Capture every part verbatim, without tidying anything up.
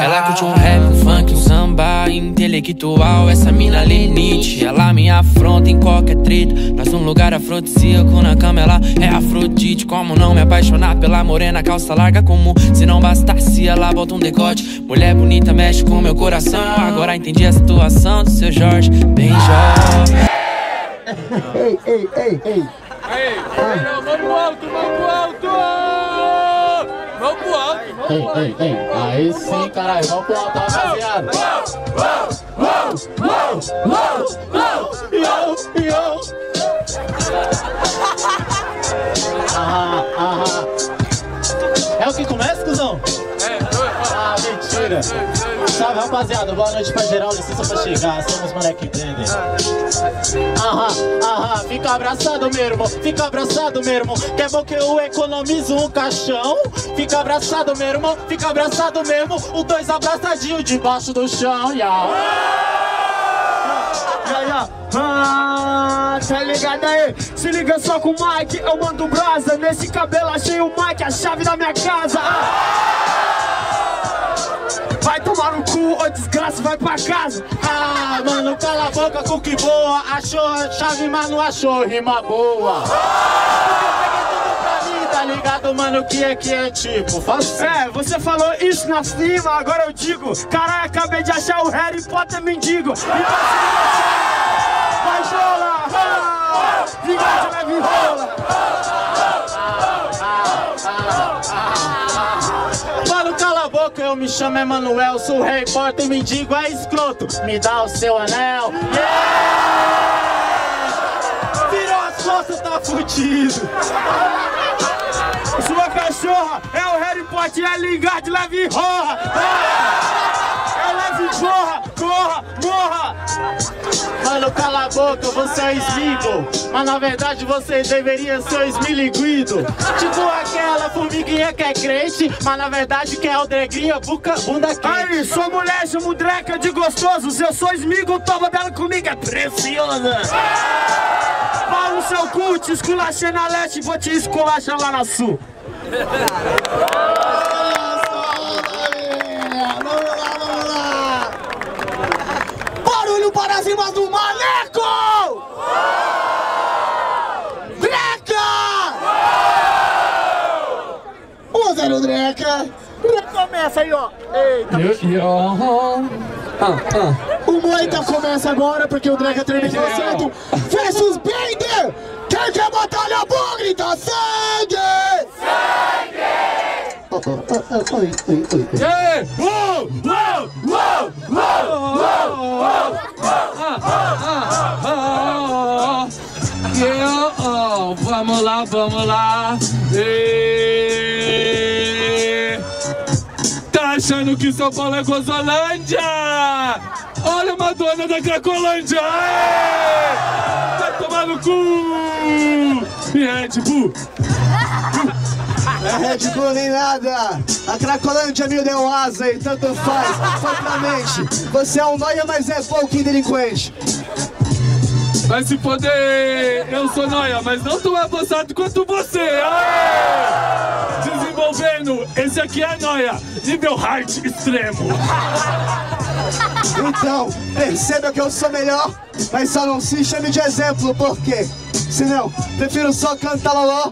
Ela curte um rap, um funk, um samba intelectual. Essa mina limite, ela me afronta em qualquer treta. Nós num lugar afrodisíaco, na cama ela é Afrodite. Como não me apaixonar pela morena, calça larga comum. Se não bastasse, ela bota um decote. Mulher bonita mexe com meu coração. Agora entendi a situação do seu Jorge Benjó. Ei, ei, ei, ei. Aí, mão pro alto, mão pro alto! Mão pro alto, mão pro alto! Ei, ei, ei. Aí sim, caralho, vamos pro alto, rapaziada. Uou, uou, uou, uou, yo, yo. Aham, aham. É o que começa, cuzão? Ah, mentira. Salve, rapaziada, boa noite pra geral, licença pra chegar, somos moleque entendem. Aham, aham, fica abraçado, meu irmão, fica abraçado, meu irmão. Que é bom que eu economizo um caixão. Fica abraçado, meu irmão, fica abraçado mesmo. Os dois abraçadinhos debaixo do chão, yeah. Yeah, yeah. Ah, tá ligado aí? Se liga só com o Mike, eu mando brasa. Nesse cabelo achei o Mike, a chave da minha casa. Vai tomar no cu, ô desgraça, vai pra casa. Ah, mano, cala a boca com que boa. Achou a chave, mas não achou rima boa. Porque eu peguei tudo pra mim, tá ligado, mano, que é que é tipo fácil. É, você falou isso na cima, agora eu digo. Caralho, acabei de achar o Harry Potter mendigo. Vai rola, ah, gigante vai vir rola. Mano, cala a boca, eu me chamo Emanuel. Sou Harry Potter, mendigo é escroto. Me dá o seu anel. Yeah! Virou as costas, tá fudido. Sua cachorra é o Harry Potter, é Lingard, leve rola. É leve porra, corra, morra. Mano, cala a boca, você é Smeagol. Mas na verdade você deveria ser o Smilinguido. Tipo aquela formiguinha que é crente, mas na verdade que é o dregrinha, buca, bunda quente. Aí, sua mulher chama dreca de gostoso. Se eu sou Smeagol, toma dela comigo, é preciosa. Pau no seu cu, te esculachei na leste, vou te esculachar lá na sul. Barulho para cima do maneco! Dreca! um a zero Dreca! Começa aí, ó! Eita! Ah, ah. O Moita começa agora porque o Dreca terminou certo! Versus Bender! Quem quer batalha boa grita sangue! Sangue! Oi, oi, oi! Ei! Uou! Uou! Uou! Uou! Uou! Yeah, oh, vamos lá, vamos lá. E... Tá achando que São Paulo é Gozolândia? Olha a Madonna da Cracolândia! Aê! Vai tomar no cu! E Red Bull! É Red Bull nem nada. A Cracolândia me deu asa e tanto faz. Foi pra mente. Você é um nóia, mas é pouquinho delinquente. Vai se foder! Eu sou nóia, mas não tão avançado quanto você! Aê! Desenvolvendo, esse aqui é nóia, nível hard extremo! Então, perceba que eu sou melhor, mas só não se chame de exemplo, por quê? Senão, prefiro só cantar loló.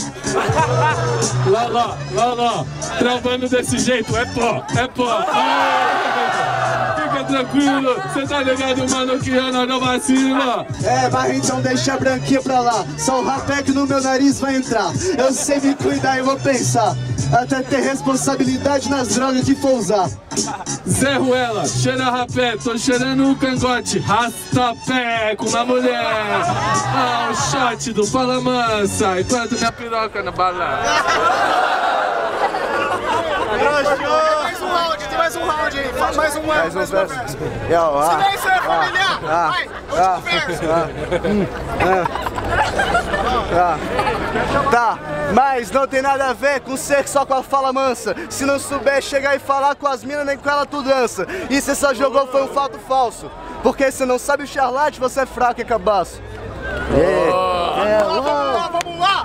Loló, loló, travando desse jeito, é pó, é pó! Aê! Fica tranquilo, cê tá ligado, mano, que eu não vacila. É, mas então deixa a branquinha pra lá. Só o rapé que no meu nariz vai entrar. Eu sei me cuidar e vou pensar, até ter responsabilidade nas drogas que for usar. Zé Ruela, cheira rapé, tô cheirando o cangote. Rastapé com uma mulher. Ah, o shot do Fala Mansa, enquanto minha piroca na bala. Mais um round, tem mais um round aí. Faz mais um round. Mais um verso. Silêncio aí, familiar. Vai, último verso. Tá, mas não tem nada a ver com ser só com a fala mansa. Se não souber chegar e falar com as minas, nem com ela tu dança. E você só jogou foi um fato falso. Porque você não sabe o charlate, você é fraco e cabaço. Yeah. É, vamos lá, vamos lá.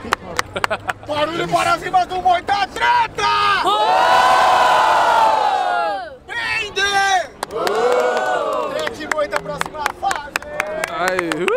Barulho para cima do Moita Treta! Aí,